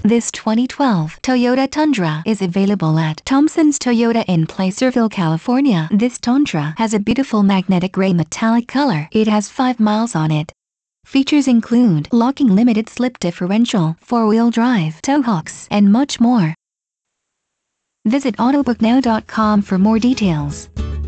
This 2012 Toyota Tundra is available at Thompsons Toyota in Placerville, California. This Tundra has a beautiful magnetic gray metallic color. It has 5 miles on it. Features include locking limited slip differential, 4-wheel drive, tow hooks, and much more. Visit autobooknow.com for more details.